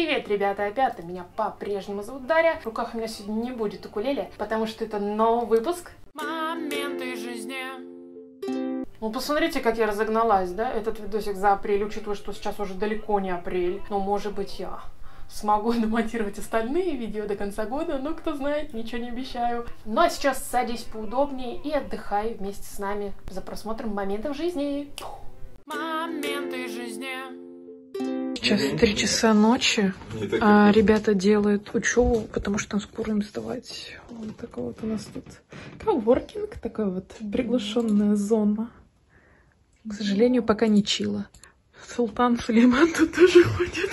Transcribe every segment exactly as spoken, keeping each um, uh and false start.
Привет, ребята, опять меня по-прежнему зовут Дарья. В руках у меня сегодня не будет укулеле, потому что это новый выпуск. Моменты жизни. Ну, посмотрите, как я разогналась, да? Этот видосик за апрель, учитывая, что сейчас уже далеко не апрель. Но, может быть, я смогу домонтировать остальные видео до конца года, но кто знает, ничего не обещаю. Ну, а сейчас садись поудобнее и отдыхай вместе с нами за просмотром моментов жизни. Моменты жизни. Сейчас три часа ночи, а ребята делают учебу, потому что скоро им сдавать. Вот такой вот у нас тут коворкинг, такая вот приглушенная зона. К сожалению, пока не чила. Султан Сулейман тут тоже ходит.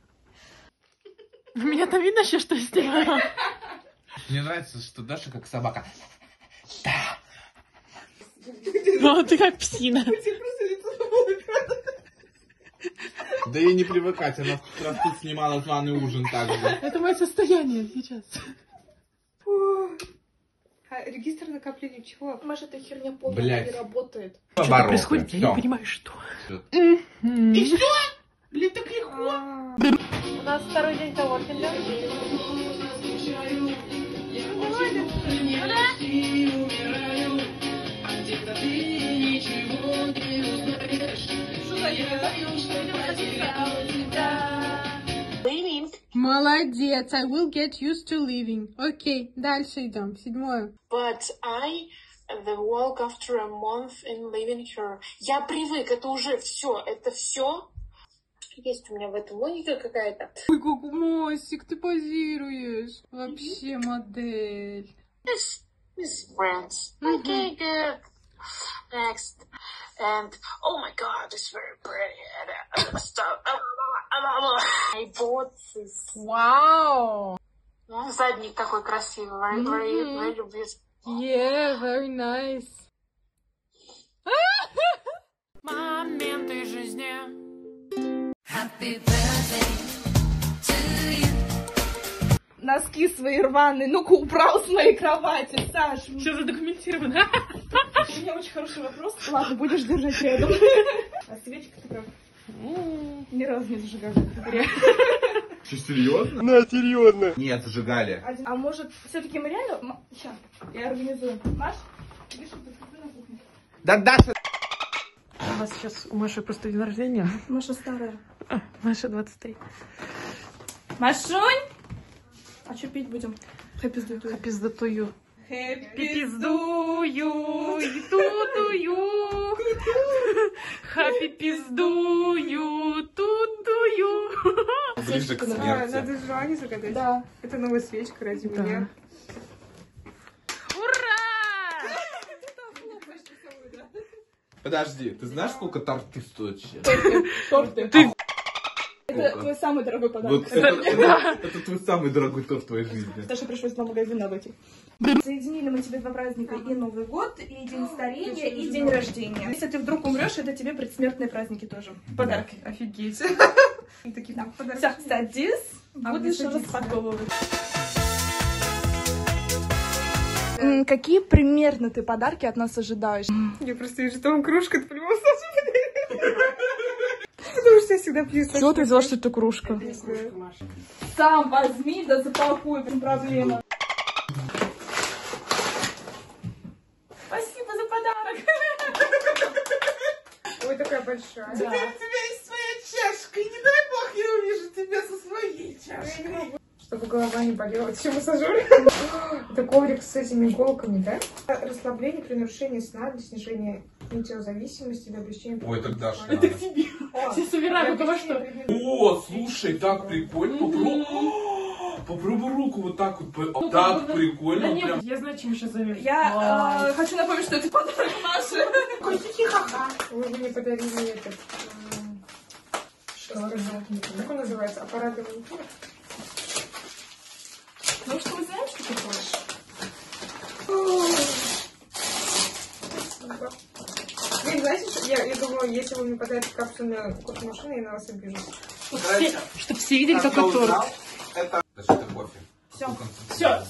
Меня там видно еще, что я сделала? Мне нравится, что Даша как собака. Да. Ну, ты как псина. Да и не привыкать, она в раз тут снимала званый ужин также. Это мое состояние сейчас. А регистр накопления чего? Маша, эта херня полная Блядь. не работает. Что-то происходит, я не понимаю, что. И все? Блин, так легко. У нас второй день коворкинга. Молодец, I will get used to living. Окей, дальше идем. Седьмое. But I the walk after a month in living here. Я привык, это уже все, это все. Есть у меня в этом логика какая-то. Ой, как Мосик, ты позируешь. Вообще модель. This is friends. Okay, good. Next. And oh my god, it's very pretty. And stuff. I bought this. Вау. Задник такой красивый. Very, very, very beautiful. Yeah, very nice. Моменты жизни. Happy birthday to you. Носки свои рваные. Ну-ка, убрал с моей кровати, Саш. Все задокументировано. У меня очень хороший вопрос. Ладно, будешь держать рядом. А свечка такая ни разу не зажигали. Что, серьезно? На, серьезно. Нет, зажигали. А может, все-таки мы реально... Сейчас, я организую. Маш, иди, чтобы ты на кухне. Да, Даша! У нас сейчас у Маши просто день рождения. Маша старая. А, Маша двадцать три. Машунь! А что пить будем? Happy to you. Пиздатую. Happy Пиздую, и тутую. Хаппи пиздую, тутую. Ближе к А, смерти. надо желание загадать. Да. Это новая свечка ради Да. меня. Ура! Подожди, ты знаешь, сколько торты стоят сейчас? Торты. Ты- Это твой самый дорогой подарок. Вот это, это, это твой самый дорогой торт в твоей жизни. Саше пришлось два магазина выйти. Соединили мы тебе два праздника: и Новый год, и День старения, и День рождения. Если ты вдруг умрешь, это тебе предсмертные праздники тоже. Подарки. Офигеть. И такие, да, все, садись, будешь садись, распаковывать. Какие примерно ты подарки от нас ожидаешь? Я просто вижу, что там кружка, ты по-любому потому что я всегда пью. Чего ты взяла, что это кружка? Сам возьми, да запакуй, прям проблема. Спасибо за подарок. Ой, такая большая. Теперь у тебя есть своя чашка, и не дай бог я увижу тебя со своей чашкой. Чтобы голова не болела. Чем массажер? Это коврик с этими иголками, да? Расслабление при нарушении сна, для снижения метеозависимости, для облегчения... Ой, так Даша. Это к тебе. Все собираем, у кого что? О, слушай, так прикольно. Попробуй, попробуй руку вот так вот. по- Так Да прикольно. нет, Прям. я знаю, чем мы сейчас займемся. Я э, хочу напомнить, что это подарок Маши. Вы мне подарили этот... м, Что сказать? Как он называется? Аппаратный маникюр? Ну что, вы знаете, что ты хочешь? Блин, знаете, что? Я, я думаю, если вы мне подарите капсульную кофемашину, я на вас обижусь. Чтоб все, чтоб все видели, Как какой я торт. узнал, это... Да что это кофе? Все. Все.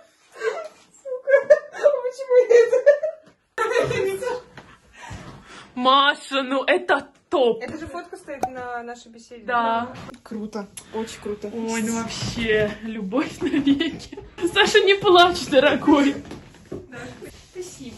Почему это? Маша, ну это топ. Это же фотка стоит на нашей беседе. Да. Круто, очень круто. Ой, ну вообще, любовь навеки. Саша, не плачь, дорогой. Спасибо.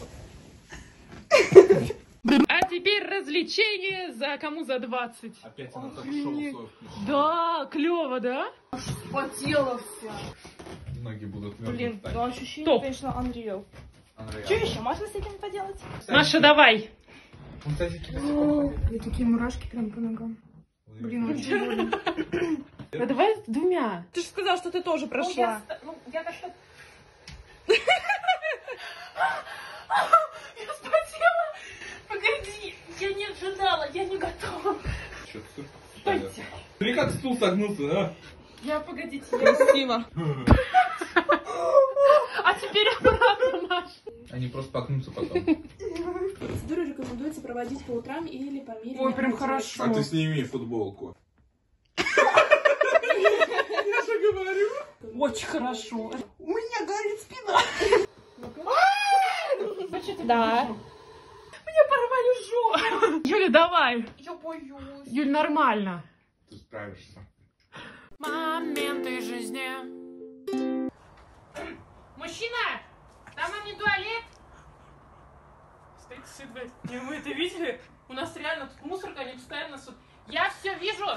А теперь развлечение за кому за двадцать. Опять она так шоу свое включила. Да, клево, да? Потела вся. Ноги будут Блин, мертвые. ну ощущение, Топ. конечно, unreal. Unreal. Что еще можно с этим поделать? Маша, давай. Вон тазики насекомых. И такие мурашки прям по ногам. Блин, очень больно. Да давай с двумя. Ты же сказал, что ты тоже прошла. Ну, я как-то... Я вспотела. Погоди, я не ожидала, я не готова. Чё, стул ставят? Смотри, как стул согнулся, да? Я, погодите, я... Красиво. А теперь обратно, Маша. Они просто покнутся потом. Процедуру рекомендуется проводить по утрам или по мере... Ой, прям хорошо. А ты сними футболку. Очень хорошо. У меня горит спина. Да. Мне порвали жопу. Юля, давай. Я боюсь. Юль, нормально. Ты справишься. Моменты жизни. Мужчина, там вам не туалет? Стоит, стоит, блядь. Не, вы это видели? У нас реально тут мусорка, они постоянно... су- Я все вижу.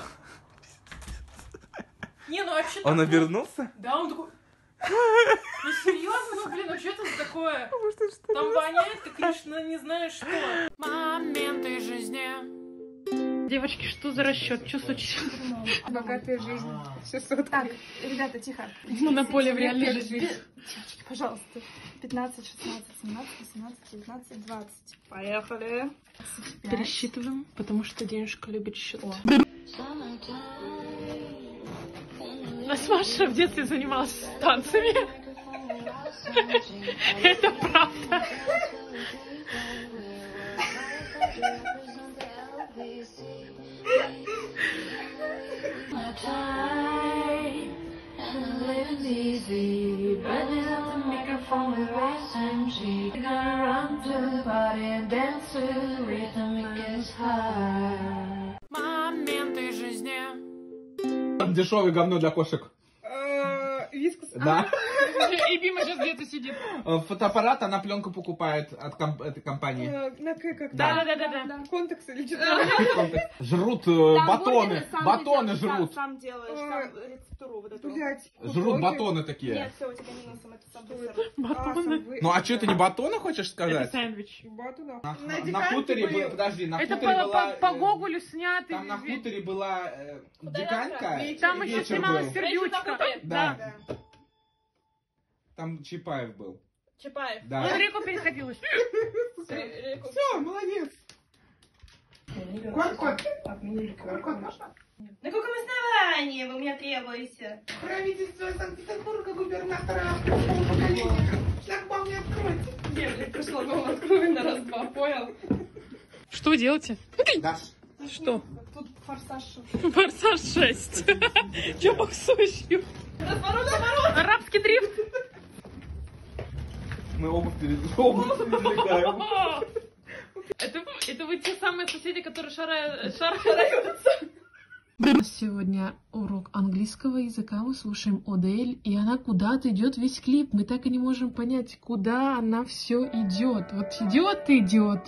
Не, ну вообще... Он такое- обернулся? Да, он такой... Ну серьезно, ну блин, ну что это такое? Там воняет, как лично не знаю что. Моменты жизни. Девочки, что за расчет? Что случилось? Богатая жизнь. Все сотки. Так, ребята, тихо. Монополия в реальной жизни. Девочки, пожалуйста. пятнадцать, шестнадцать, семнадцать, восемнадцать, девятнадцать, двадцать. Поехали. Пересчитываем, потому что денежка любит счет. Нас Маша в детстве занималась танцами. Это правда. Моменты жизни. Дешевое говно для кошек. Вискус. Да. И Бима сейчас где-то сидит. Фотоаппарат, она пленку покупает от комп- этой компании. На К как? Да, да, да, да. Контекс или что-то? Жрут э, батоны. Батоны жрут. Сам делаешь, сам рецептуру вот эту. Блять. Жрут батоны такие. Нет, все, у тебя минусом, это сам десерт. Батоны. Ну а что, ты не батоны хочешь Это сказать? сэндвич. Батона. На, на хуторе было, подожди, на Это хуторе по, была... по, по э, Гоголю снятый. Там на хуторе была э, диканька, И там еще вечер снималась был. сердючка. Да. Там Чапаев был. Чапаев. Да. Он реку переходил. Все, молодец. Кот-кот. Кот-кот можно? На каком основании вы меня требуете? Правительство Санкт-Петербурга, губернатора второго поколения. Шлагбаум не откройте. Нет, пришло, но открой на раз-два, понял? Что вы делаете? Даш. Что? Тут форсаж. Форсаж шесть. Че боксуешь? Разворот, разворот! Арабский дрифт. Мы обувь перед- обувь передвигаем. Это, это вы те самые соседи, которые шарают, шараются. Сегодня урок английского языка. Мы слушаем Одель, и она куда-то идет весь клип. Мы так и не можем понять, куда она все идет. Вот идет и идет.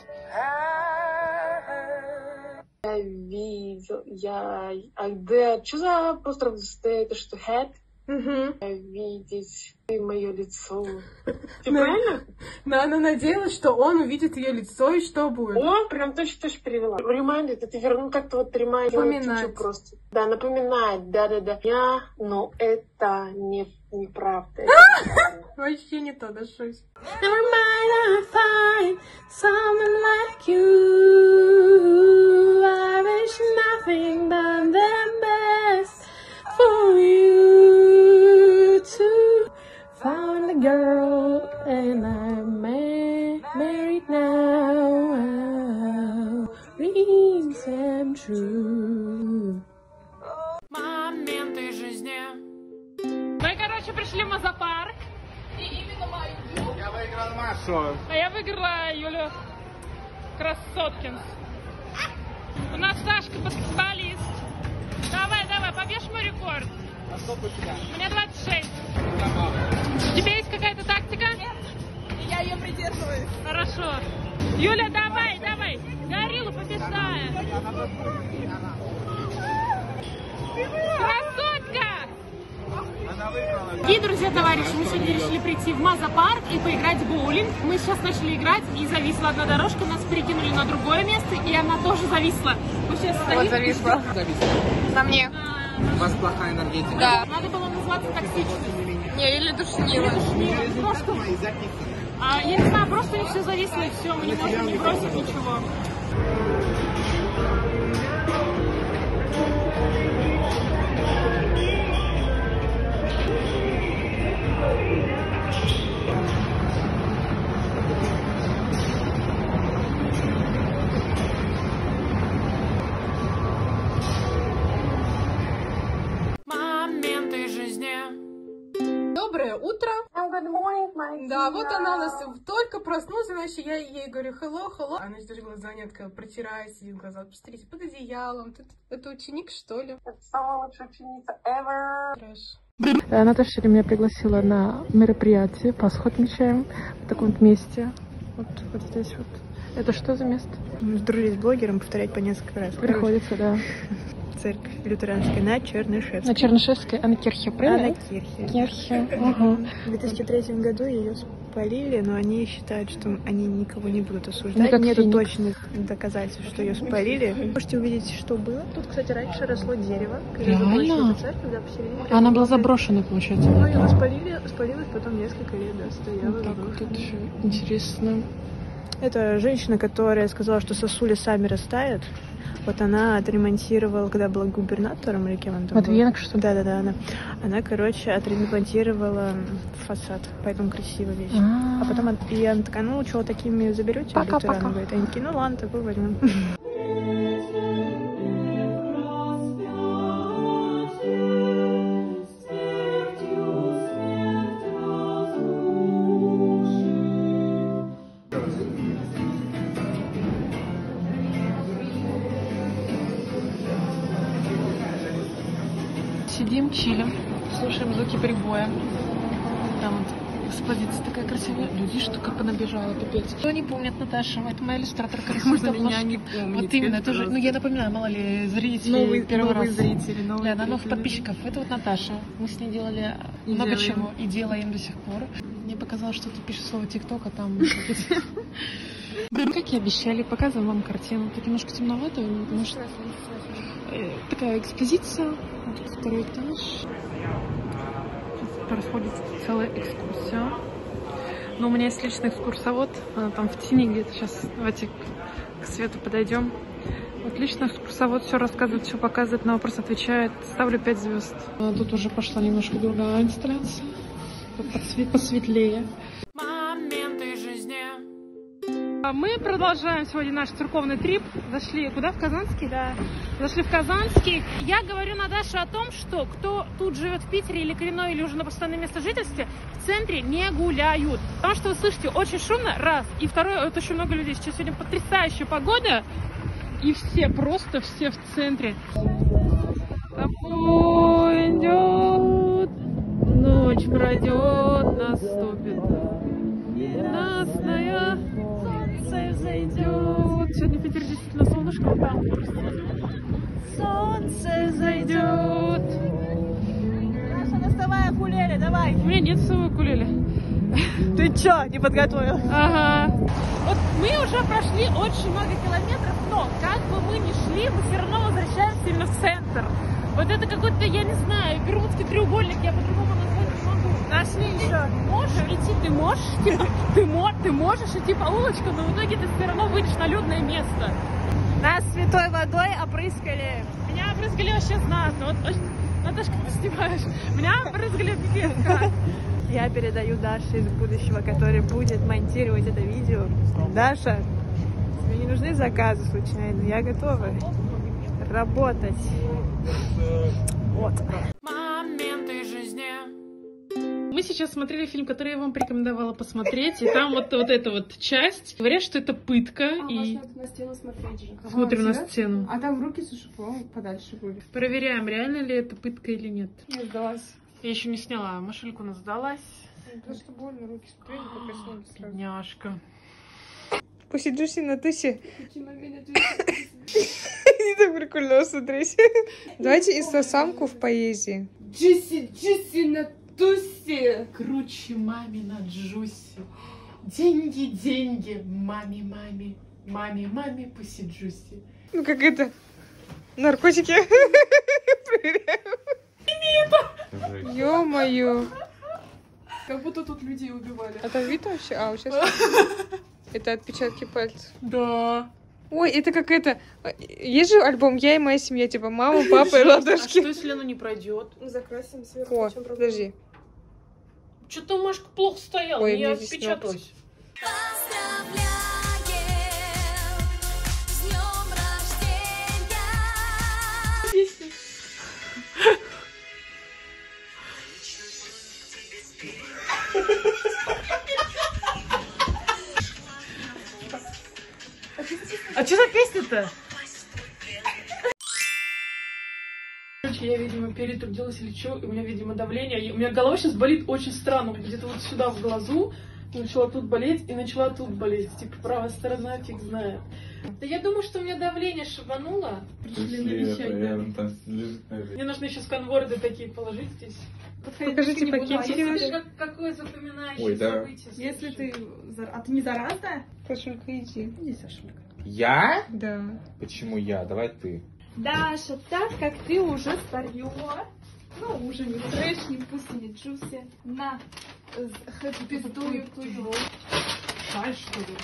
Я видел, я... А где... Что за остров это что, head? Видеть мое лицо. Ты правильно? Но она надеялась, что он увидит ее лицо и что будет. О, прям точно-точно перевела. Remind, это верну как-то вот remind. Напоминает. Просто. Да, напоминает, да-да-да. Я, но это не, неправда. Вообще не то, да шусь. Never mind, I'll find someone like you. I wish nothing but the best for you too. Found a girl and I'm ma- married now. Dreams am true. Моменты жизни. Мы, короче, пришли в Мазапарк. Я выиграл Машу. А я выиграла Юлю. Красоткинс. У нас Сашка баскетболист. Давай, давай, побьешь мой рекорд. А сколько у тебя? У меня двадцать шесть. У тебя есть какая-то тактика? Нет, я ее придерживаюсь. Хорошо. Юля, давай, давай. Гориллу побеждая. Красотка! Дорогие друзья, товарищи, мы сегодня решили прийти в Маза-парк и поиграть в боулинг. Мы сейчас начали играть, и зависла одна дорожка, нас перекинули на другое место, и она тоже зависла. Мы сейчас стоим. Вот зависла. Зависла. На мне. У вас плохая энергетика. Да. Надо было называться токсичным. Не, или душнила. Просто, а, я не знаю, просто у них все зависло, и все, мы не можем не бросить ничего. Моменты жизни. Доброе утро. Good morning, my Да, вот она у нас только проснулась, иначе я ей говорю hello, hello. Она держит глаза, нет, протирает, сидит глаза, посмотрите, под одеялом. Ты, это ученик, что ли? Это самая лучшая ученица ever. Трэш. Наташа сегодня меня пригласила на мероприятие, Пасху отмечаем в таком вот месте. Вот, вот здесь вот. Это что за место? Мы сдружились с блогером, повторять по несколько раз. Приходится, да. Церковь лютеранская на Чернышевской. На Чернышевской, Анна Кирхе, правильно? Анна Кирхе. Кирхе, угу. В две тысячи третьем году ее спалили, но они считают, что они никого не будут осуждать. Ну, как Нету финик. точных доказательств, что ее спалили. Можете увидеть, что было. Тут, кстати, раньше росло дерево. Когда Реально? забросили эту церковь, да, посередине. Она была заброшена, получается. Ну, его спалили, спалилось потом несколько лет, да, стояла. Вот так вот, заброшена. это еще интересно. Это женщина, которая сказала, что сосули сами растают. Вот она отремонтировала, когда была губернатором или кем она там Матвиенко, была? что ли? Да-да-да, она. Она, короче, отремонтировала фасад, поэтому красиво весь. А. А потом он- и она такая, ну, что, такими заберете? Пока-пока. лютеран? Говорит, они такие, ну ладно, такой возьмем. Сидим, чилим, слушаем звуки прибоя. Там вот экспозиция такая красивая. Люди, что как понабежала, пипец. Кто не помнит Наташа? Это моя иллюстраторка. Можно меня не помнить. Вот именно, тоже. Ну, я напоминаю, мало ли, зрители первый раз. зрители, новые Да, на новых зрители. подписчиков. Это вот Наташа. Мы с ней делали И много делаем. чего. И делаем до сих пор. Мне показалось, что ты пишешь слово ТикТок, а там... Как и обещали, показываем вам картину. Тут немножко темновато, потому что э, такая экспозиция. Вот тут второй этаж. Сейчас происходит целая экскурсия. Но у меня есть личный экскурсовод. Она там в тени где-то. Сейчас давайте к свету подойдем. Вот личный экскурсовод все рассказывает, все показывает, на вопрос отвечает. Ставлю пять звезд. А тут уже пошла немножко другая инсталляция. Тут посве- посветлее. Моменты жизни. Мы продолжаем сегодня наш церковный трип. Зашли куда? В Казанский? Да. Зашли в Казанский. Я говорю Наташе о том, что кто тут живет в Питере или коренной, или уже на постоянном месте жительства, в центре не гуляют. Потому что вы слышите, очень шумно, раз. И второе, это очень много людей. Сейчас сегодня потрясающая погода. И все, просто все в центре. Такой идет, ночь пройдет, наступит ненастная. Солнце зайдет. Сегодня в Питере действительно солнышко. Там солнце зайдет. Наша доставай укулеле, давай. У меня нет своего укулеле. Ты чё, не подготовил? Ага. Вот мы уже прошли очень много километров, но как бы мы ни шли, мы все равно возвращаемся именно в центр. Вот это какой-то, я не знаю, Бермудский треугольник, я по-другому назвать не могу. Нашли еще. Можешь идти, ты можешь, типа, ты, мо ты можешь идти по улочкам, но в итоге ты все равно выйдешь на людное место. Нас святой водой опрыскали. Меня опрыскали вообще знатно. Вот, Наташка, ты снимаешь. Меня опрыскали пипец как. Я передаю Даше из будущего, который будет монтировать это видео. Даша, тебе не нужны заказы случайно, я готова работать. Вот. Моменты жизни. Мы Мы сейчас смотрели фильм, который я вам порекомендовала посмотреть, и там вот, вот эта вот часть. Говорят, что это пытка. А, и... можно на стену смотреть же. Смотрим А, на серьезно? стену. А там руки суши, подальше будет. Проверяем, реально ли это пытка или нет. Я сдалась. Я еще не сняла, Машулька у нас сдалась. Просто больно, руки смотрели, попроснули сразу. Няшка. Пусть Джуси на тусе. Почему меня Не так прикольно смотреть. Давайте инстасамку в поэзии. Джуси, Джуси на тусе. Круче маме на Джуси. Деньги, деньги, маме, маме. Маме, маме, пусть Джуси. Ну как это? Наркотики. Проверяем. Ё-моё. Как будто тут людей убивали. А там видно вообще? А, вот сейчас. Это отпечатки пальцев. Да. Ой, это как это... Есть же альбом «Я и моя семья», типа мама, папа и А ладошки. что, если оно не пройдет? Закрасим сверху. О, в чем проблема? подожди. Что-то Машка плохо стояла, Ой, не мне здесь отпечаталось. Поздравляем с днем рождения! А что за песня-то? Короче, я, видимо, перетрудилась или что, и у меня, видимо, давление. И у меня голова сейчас болит очень странно. Где-то вот сюда в глазу начала тут болеть и начала тут болеть. Типа правая сторона, фиг знает. Да я думаю, что у меня давление шибануло. Пришли навещать, да. Мне нужно еще сканворды такие положить здесь. Покажите пакетики наши. Как, какое запоминающее Ой, да. событие. Если ты... зар- А ты не заразная? Сашулька, иди. Иди, Сашулька. Я? Да. Почему я? Давай ты. Даша, так как ты уже старье, ну уже не фреш, не пусть не джуси, на пиздую тую. Шаль, что ли?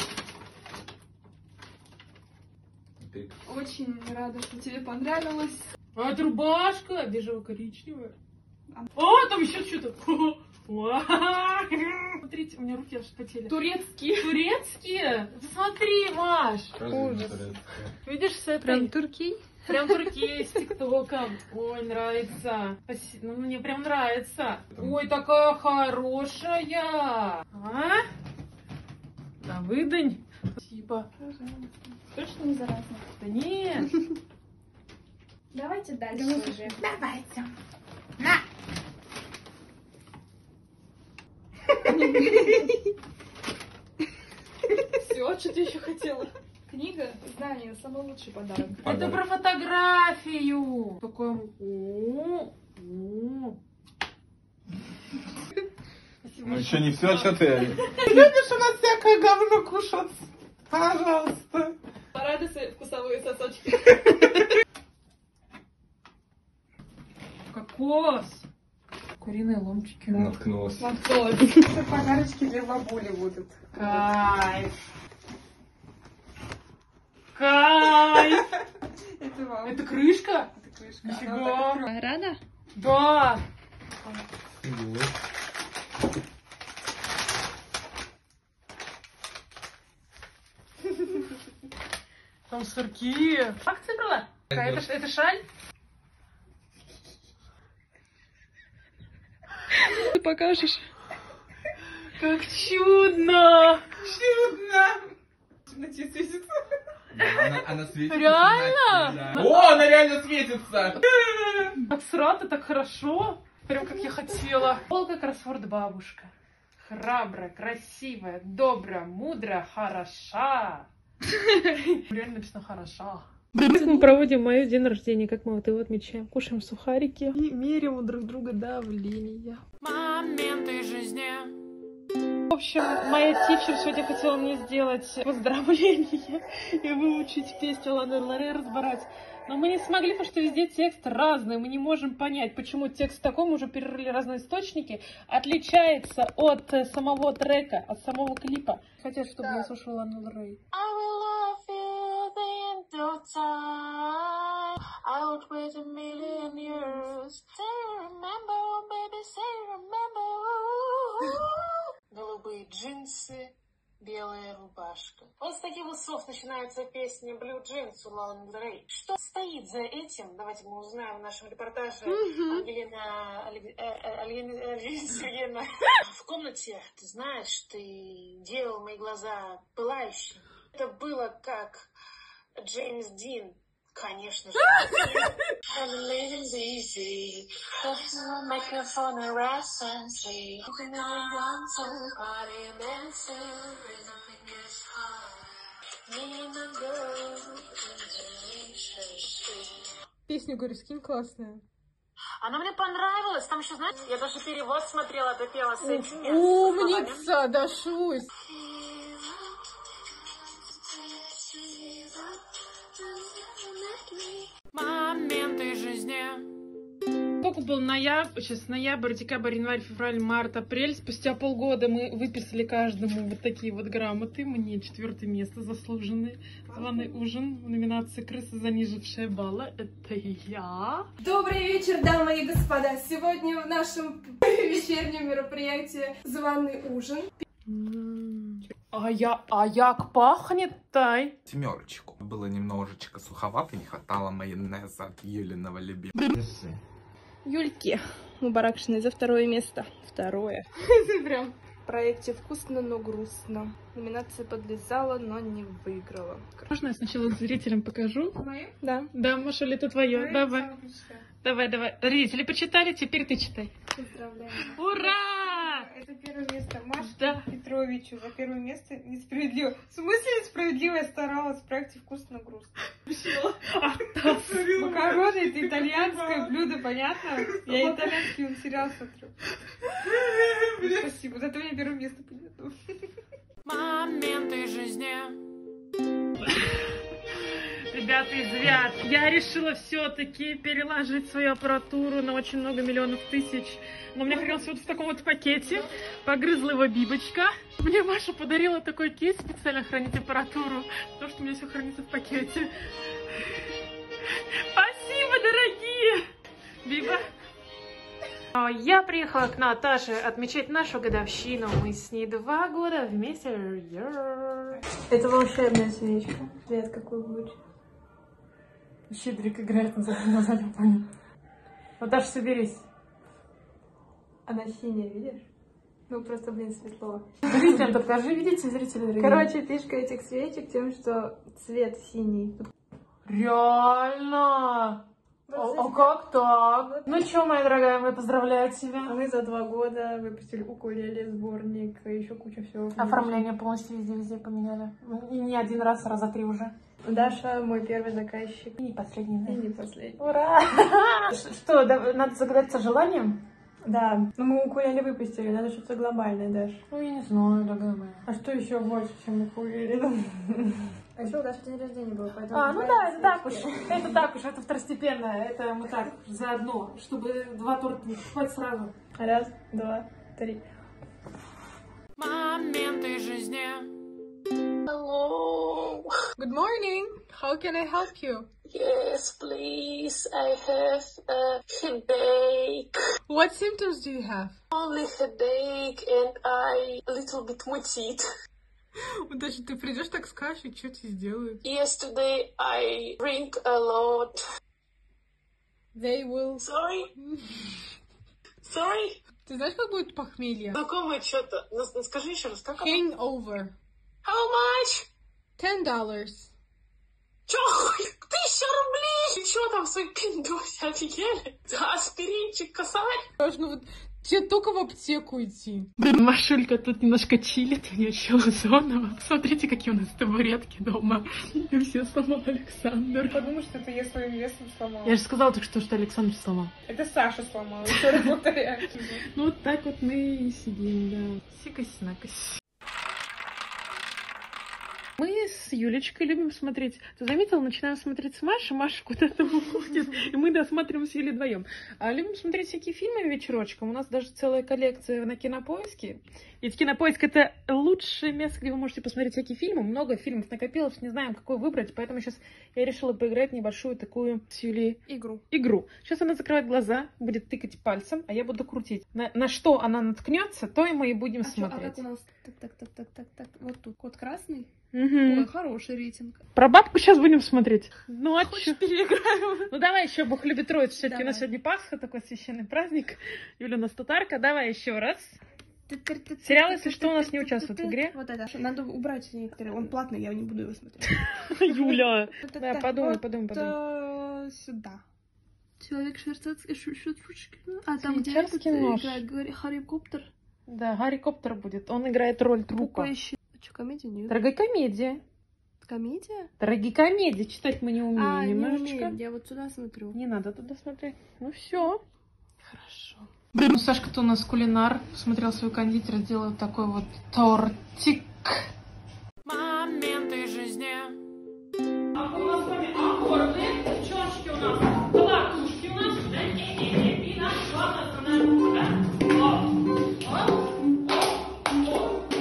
Очень рада, что тебе понравилось. А это рубашка бежево-коричневая. О, там еще что-то. Смотрите, у меня руки аж потели. Турецкие. Турецкие? Посмотри, Маш. Ужас. Видишь, с этой... Прям турки? Прям турки с тиктоком. Ой, нравится. Спасибо. Ну, мне прям нравится. Ой, такая хорошая. А? Да выдань. Спасибо. Точно не заразная? Да нет. Давайте дальше уже. Давайте. Все, что ты еще хотела? Книга «Знание» — самый лучший подарок. Это про фотографию. Такое... О, о. Ну еще не все, что ты... Любишь у нас всякое говно кушать? Пожалуйста. Порадуй свои вкусовые сосочки. Кокос. Куриные ломтики. Наткнулась. Подарочки для бабули будут. Кайф. Кайф. Это вам. Это крышка? Это крышка. Нифига. Рада? Да. Там сырки. Акция была? Это, ш- это шаль? Ты покажешь? Как чудно! На тебе светится. Она, она светится. Реально? Да. О, она реально светится! Так срато, так хорошо. Прям как я хотела. Волга кроссворд бабушка. Храбрая, красивая, добрая, мудрая, хороша. Реально написано хороша. Как мы проводим мой день рождения, как мы вот его отмечаем. Кушаем сухарики и меряем у друг друга давление. Моменты жизни. В общем, моя тичер сегодня хотела мне сделать поздравление и выучить песню Ланы Лоре, разбирать. Но мы не смогли, потому что везде текст разный. Мы не можем понять, почему текст такой, мы уже перерыли разные источники, отличается от э, самого трека, от самого клипа. Хотят, чтобы я слушала Лану Дель Рей. Голубые джинсы, белая рубашка. Вот с таких вот слов начинается песня Blue Jeans у Ланы Дель Рей. Что стоит за этим? Давайте мы узнаем в нашем репортаже. Mm-hmm. Ангелина, Али... э, э, Альена, Альена Сергеевна. В комнате, ты знаешь, ты делал мои глаза пылающими. Это было как Джеймс Дин. Конечно же. Песню, говорю, скинь, классная. Она мне понравилась. Там еще, знаете, я даже перевод смотрела, допела с этим. Умница, дошусь. Моменты жизни. Сколько был ноябрь, сейчас ноябрь, декабрь, январь, февраль, март, апрель. Спустя полгода мы выписали каждому вот такие вот грамоты. Мне четвертое место заслуженное. Званый ужин в номинации «Крыса, занижившая балла». Это я. Добрый вечер, дамы и господа. Сегодня в нашем вечернем мероприятии званый ужин. А я, а як пахнет-тай? Семерочку. Было немножечко суховато, не хватало майонеза от Юлиного любимого. Юльке Мубаракшиной за второе место. Второе. Прям. В проекте «Вкусно, но грустно». Номинация подлезала, но не выиграла. Можно я сначала зрителям покажу? Мое? Да. Да, Машуля, это твое. Давай. Давай, давай. Зрители почитали, теперь ты читай. Поздравляю. Ура! Это первое место Маше Да. Петровичу. За первое место несправедливо. В смысле несправедливо? Я старалась в проекте «Вкусно, грустно». Макароны — это итальянское блюдо, понятно? Я итальянский сериал смотрю. Спасибо. Зато мне первое место понятно. Моменты жизни. Ребята из Вят, я решила все-таки переложить свою аппаратуру на очень много миллионов тысяч. Но мне хранился вот в таком вот пакете. Погрызла его Бибочка. Мне Маша подарила такой кейс специально хранить аппаратуру. Потому что у меня все хранится в пакете. Спасибо, дорогие! Биба. Я приехала к Наташе отмечать нашу годовщину. Мы с ней два года вместе. Это волшебная свечка. Цвет какой будет? Щедрик играет на заднем фоне. Наташа, соберись. Она синяя, видишь? Ну, просто, блин, светло. Зрителям покажи, видите, зрители дорогие? Короче, фишка этих свечек тем, что цвет синий. Реально? А, а как так? Ну что, моя дорогая, мы поздравляем тебя. А мы за два года выпустили укулеле, сборник, и еще куча всего. Оформление полностью везде-везде поменяли. И не один раз, а раза три уже. Даша мой первый заказчик. И не последний, да? И не последний. Ура! Что, надо загадаться желанием? Да. Ну мы укулеле выпустили, надо что-то глобальное, Даш. Ну я не знаю, дорогая моя. А что еще больше, чем укулеле? А еще у Даши день рождения был, поэтому... А, ну да, это так уж. Это так уж, это второстепенное. Это мы так, заодно, чтобы два торта не хватит сразу. Раз, два, три. Моменты жизни. Hello. Good morning. How can I help you? Yes, please. I have a headache. What symptoms do you have? Only headache and I a little bit mutит. Вот даже ты придешь, так скажешь, и что тебе сделают? Yesterday I drink a lot. They will... Sorry? Sorry? Ты знаешь, как будет похмелье? Знакомое что-то. Ну, скажи еще раз, как это? Hangover. How much? Ten dollars. Чё? Тысяча рублей? Ты чё там свой пиндоси офигели? Да, аспиринчик, косарь? Ну вот тебе только в аптеку идти. Машулька тут немножко чилит, у нее еще озоново. Смотрите, какие у нас табуретки дома. И все сломал Александр. Подумай, что это я своим весом сломала. Я же сказала только что, что Александр сломал. Это Саша сломала, еще раз повторяю. Ну вот так вот мы и сидим, да. Сикась-накась. Мы с Юлечкой любим смотреть. Ты заметила, начинаем смотреть с Машей, Маша куда-то уходит, и мы досматриваем с Юлей вдвоем. А любим смотреть всякие фильмы вечерочком. У нас даже целая коллекция на Кинопоиске. Ведь Кинопоиск — это лучшее место, где вы можете посмотреть всякие фильмы. Много фильмов накопилось, не знаем, какой выбрать, поэтому сейчас я решила поиграть в небольшую такую с Юлей Игру. игру. Сейчас она закрывает глаза, будет тыкать пальцем, а я буду крутить. На, на что она наткнется, то и мы и будем А, чё, а смотреть. как у нас? Так, так, так, так, так, так. Вот тут код красный. Мгм. Ой, хороший рейтинг. Про бабку сейчас будем смотреть. Ну а Хочешь, чё? переиграем? Ну давай еще, Бог любит Троицу. Все-таки у нас Давай. сегодня Пасха, такой священный праздник. Юля у нас татарка. Давай еще раз. Сериал, если что, у нас не участвует в игре. Вот это. Надо убрать некоторые. Он платный, я не буду его смотреть. Юля. Вот Да, это подумай, вот, подумай, подумай. э, Сюда. Человек швейцарский шуточки. А там где Швейцарский этот нож. играет, говори, Харри Коптер. Да, Гарри Коптер будет. Он играет роль трупа. Какой еще? Что, комедия? Нет. Трагикомедия. Комедия? Трагикомедия. Читать мы не умеем А, не немножечко. умею. Я вот сюда смотрю. Не надо туда смотреть. Ну все. Хорошо. Ну, Сашка-то у нас кулинар. Посмотрел свою кондитер, сделал такой вот тортик. Моменты жизни. А у нас с вами аккорды, чашки у нас, колокушки у нас. Да, не-не-не, и наша главная основная буква, да? О, о, о, о.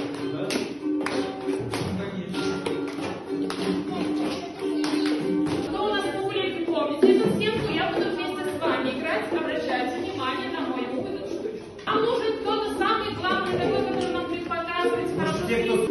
Что у нас по улице, помните эту схемку? Я буду вместе с вами играть. Обращайте внимание на мою вот эту штучку. Нам нужен кто-то самый главный такой, который нам будет показывать хорошо.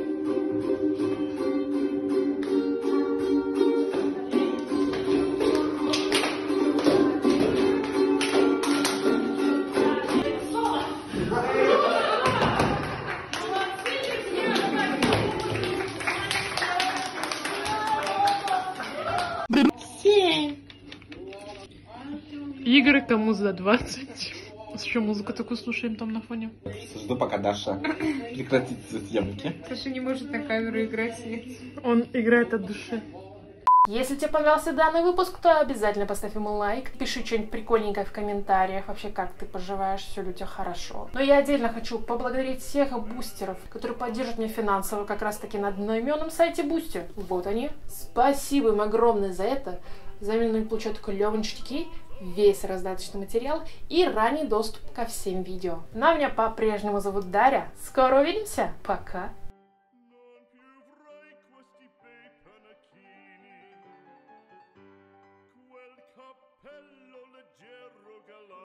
Игры кому за двадцать. Еще музыку такую слушаем там на фоне. Жду, пока Даша прекратит съемки. Саша не может на камеру играть. Он играет от души. Если тебе понравился данный выпуск, то обязательно поставь ему лайк. Пиши что-нибудь прикольненькое в комментариях. Вообще, как ты поживаешь, все ли у тебя хорошо. Но я отдельно хочу поблагодарить всех бустеров, которые поддерживают меня финансово как раз таки на одноименном сайте Boosty. Вот они. Спасибо им огромное за это. Взамен они получают клевые ништяки, весь раздаточный материал и ранний доступ ко всем видео. Ну а меня по-прежнему зовут Дарья. Скоро увидимся. Пока.